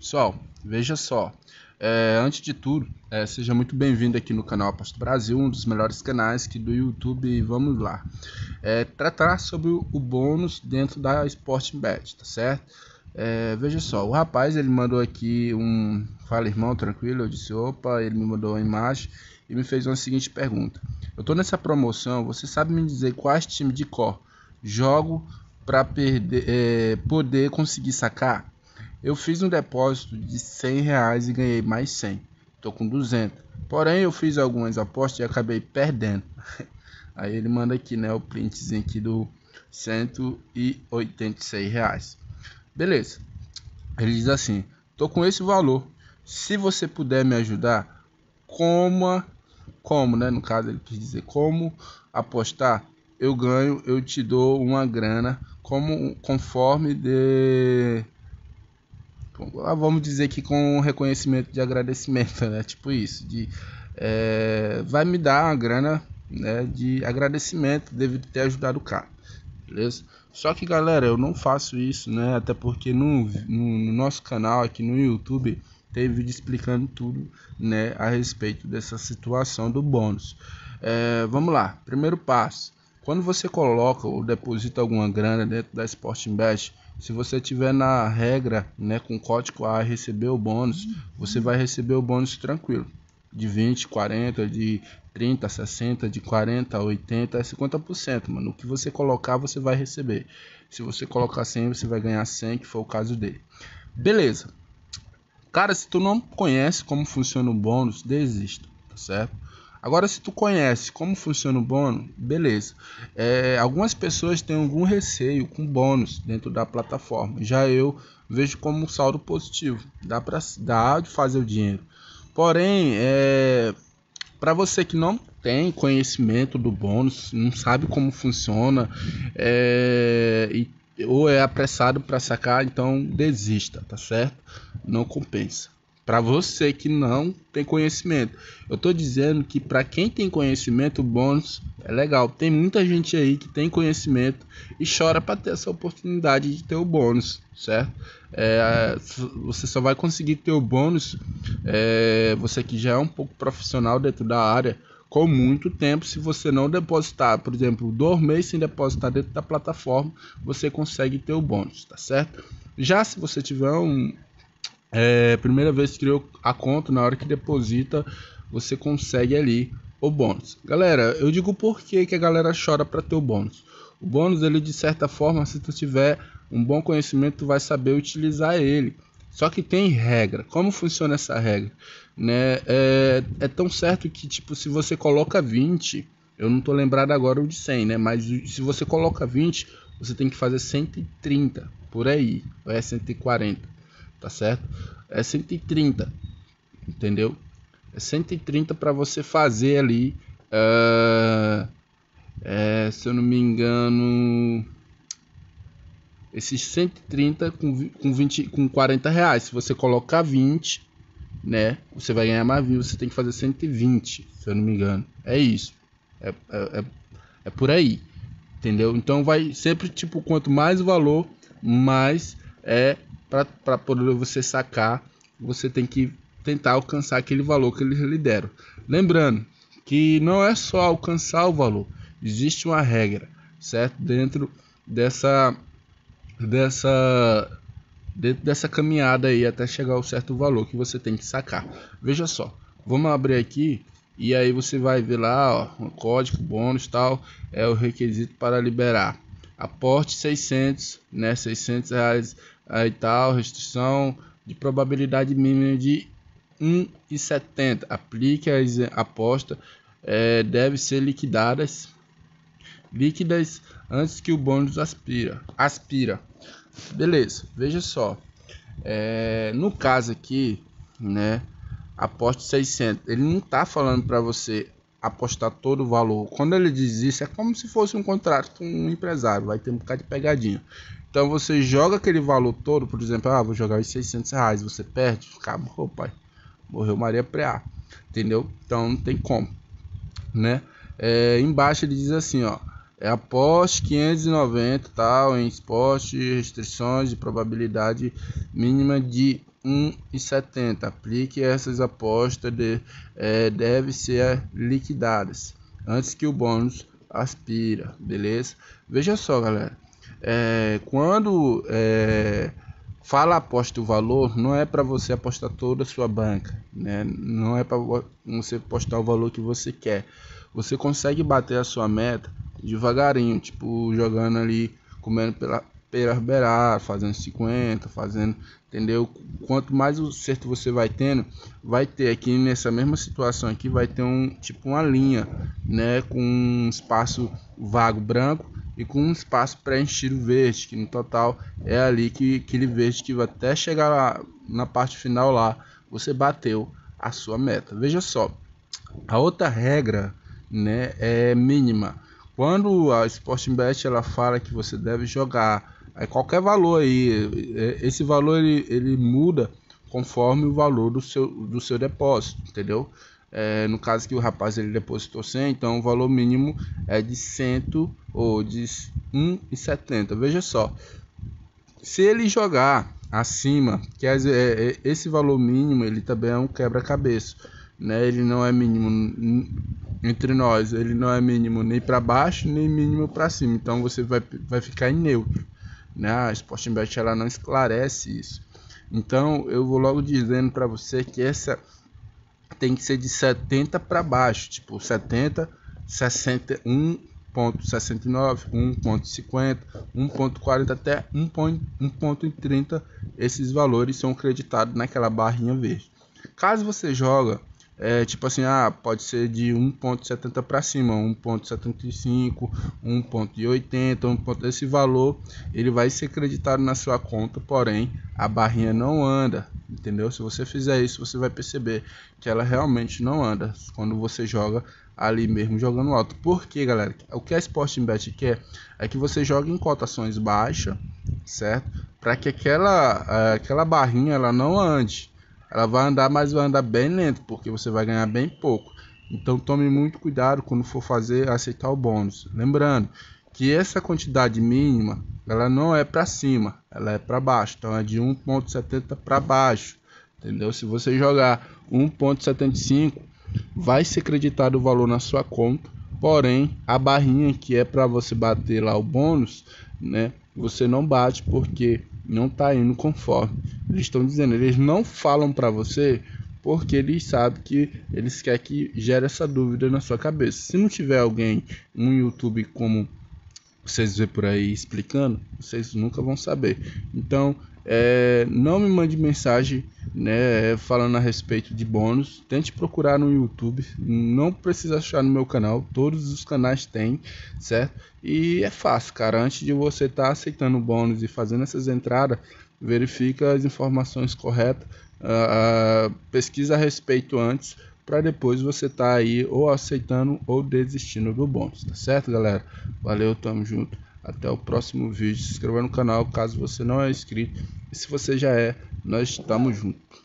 Pessoal, veja só, antes de tudo, seja muito bem-vindo aqui no canal Aposto Brasil, um dos melhores canais aqui do YouTube. E vamos lá, tratar sobre o bônus dentro da Sporting Bet, tá certo? Veja só, o rapaz ele mandou aqui um fala irmão, tranquilo. Eu disse opa, ele me mandou uma imagem e me fez uma seguinte pergunta: eu tô nessa promoção, você sabe me dizer quais times de cor jogo para poder conseguir sacar? Eu fiz um depósito de R$ 100 e ganhei mais 100. Tô com 200. Porém, eu fiz algumas apostas e acabei perdendo. Aí ele manda aqui, né, o printzinho aqui do R$ 186. Beleza. Ele diz assim: tô com esse valor. Se você puder me ajudar, como, né? No caso, ele quis dizer como apostar. Eu ganho, eu te dou uma grana, conforme vamos dizer que com reconhecimento de agradecimento, né? Tipo isso, vai me dar uma grana, né, de agradecimento devido ter ajudado o cara, beleza? Só que galera, eu não faço isso, né? Até porque no nosso canal aqui no YouTube tem vídeo explicando tudo, né, a respeito dessa situação do bônus. Vamos lá, primeiro passo: quando você coloca ou deposita alguma grana dentro da Sporting Bet, se você tiver na regra, né, com código A, receber o bônus, você vai receber o bônus tranquilo, de 20, 40, de 30, 60, de 40, 80, 50%, mano. O que você colocar, você vai receber. Se você colocar 100, você vai ganhar 100, que foi o caso dele. Beleza. Cara, se tu não conhece como funciona o bônus, desista, tá certo? Agora, se tu conhece como funciona o bônus, beleza. Algumas pessoas têm algum receio com bônus dentro da plataforma. Já eu vejo como um saldo positivo. Dá de fazer o dinheiro. Porém, para você que não tem conhecimento do bônus, não sabe como funciona, ou é apressado para sacar, então desista, tá certo? Não compensa. Para você que não tem conhecimento, eu tô dizendo que para quem tem conhecimento, o bônus é legal. Tem muita gente aí que tem conhecimento e chora para ter essa oportunidade de ter o bônus, certo? Você só vai conseguir ter o bônus, você que já é um pouco profissional dentro da área, com muito tempo. Se você não depositar, por exemplo, 2 meses sem depositar dentro da plataforma, você consegue ter o bônus, tá certo? Já se você tiver primeira vez que criou a conta, na hora que deposita, você consegue ali o bônus. Galera, eu digo por que a galera chora para ter o bônus. O bônus, ele de certa forma, se tu tiver um bom conhecimento, tu vai saber utilizar ele. Só que tem regra. Como funciona essa regra? Né? É tão certo que, tipo, se você coloca 20, eu não tô lembrado agora o de 100, né? Mas se você coloca 20, você tem que fazer 130 por aí, ou é 140, tá certo? É 130, entendeu? É 130 para você fazer ali, se eu não me engano, esses 130 com 40 reais. Se você colocar 20, né, você vai ganhar mais 20. Você tem que fazer 120, se eu não me engano. É isso. É por aí, entendeu? Então vai sempre, tipo, quanto mais o valor, mais para poder você sacar, você tem que tentar alcançar aquele valor que eles lhe deram. Lembrando que não é só alcançar o valor, existe uma regra, certo? Dessa dessa caminhada aí até chegar ao certo valor que você tem que sacar. Veja só, vamos abrir aqui e aí você vai ver lá, ó, um código bônus tal, é o requisito para liberar. Aporte 600, né, R$ 600 aí tal, restrição de probabilidade mínima de 1,70. Aplique a aposta, deve ser líquidas antes que o bônus aspira. Beleza, veja só, no caso aqui, né, aposte 600, ele não tá falando para você apostar todo o valor. Quando ele diz isso, é como se fosse um contrato com um empresário, vai ter um bocado de pegadinha. Então você joga aquele valor todo, por exemplo, vou jogar os R$ 600, você perde, acabou, pai, morreu Maria Preá, entendeu? Então não tem como, né? Embaixo ele diz assim, ó, aposte 590 tal em esporte, restrições de probabilidade mínima de 1,70. Aplique essas apostas devem ser liquidadas antes que o bônus aspira, beleza? Veja só, galera, quando fala aposta o valor, não é para você apostar toda a sua banca, né? Não é para você apostar o valor que você quer. Você consegue bater a sua meta devagarinho, tipo jogando ali, comendo pela beirada, fazendo 50, fazendo, entendeu? Quanto mais o certo você vai tendo, vai ter aqui nessa mesma situação aqui, vai ter uma linha, né, com um espaço vago branco e com um espaço preenchido verde, que no total é ali que aquele verde que vai até chegar lá na parte final lá, você bateu a sua meta. Veja só, a outra regra, né, é mínima. Quando a Sportingbet ela fala que você deve jogar qualquer valor aí, esse valor ele muda conforme o valor do seu depósito, entendeu? No caso que o rapaz ele depositou 100, então o valor mínimo é de 100 ou de 1,70. Veja só, se ele jogar acima, que esse valor mínimo ele também é um quebra-cabeça, né? Ele não é mínimo entre nós, ele não é mínimo nem para baixo nem mínimo para cima, então você vai ficar em neutro, né? A Sportingbet ela não esclarece isso. Então eu vou logo dizendo para você que essa tem que ser de 70 para baixo, tipo 70, 61,69, 1,50, 1,40 até 1,30. Esses valores são creditados naquela barrinha verde. Caso você joga tipo assim, pode ser de 1,70 para cima, 1,75, 1,80, esse valor ele vai ser creditado na sua conta, porém a barrinha não anda, entendeu? Se você fizer isso, você vai perceber que ela realmente não anda quando você joga ali mesmo jogando alto. Porque, galera, o que a Sportingbet quer é que você jogue em cotações baixas, certo? Para que aquela barrinha ela não ande. Ela vai andar, mas vai andar bem lento, porque você vai ganhar bem pouco. Então tome muito cuidado quando for aceitar o bônus. Lembrando que essa quantidade mínima, ela não é para cima, ela é para baixo. Então é de 1,70 para baixo, entendeu? Se você jogar 1,75, vai ser creditado o valor na sua conta. Porém, a barrinha que é para você bater lá o bônus, né? Você não bate porque não está indo conforme eles estão dizendo. Eles não falam para você porque eles sabem que eles querem que gere essa dúvida na sua cabeça. Se não tiver alguém no YouTube como vocês vê por aí explicando, vocês nunca vão saber. Então não me mande mensagem, né, falando a respeito de bônus. Tente procurar no YouTube, não precisa achar no meu canal, todos os canais têm, certo? E é fácil, cara. Antes de você estar aceitando bônus e fazendo essas entradas, verifica as informações corretas, pesquisa a respeito antes, para depois você tá aí ou aceitando ou desistindo do bônus, tá certo, galera? Valeu, tamo junto, até o próximo vídeo. Se inscreva no canal caso você não é inscrito, e se você já é, nós estamos juntos.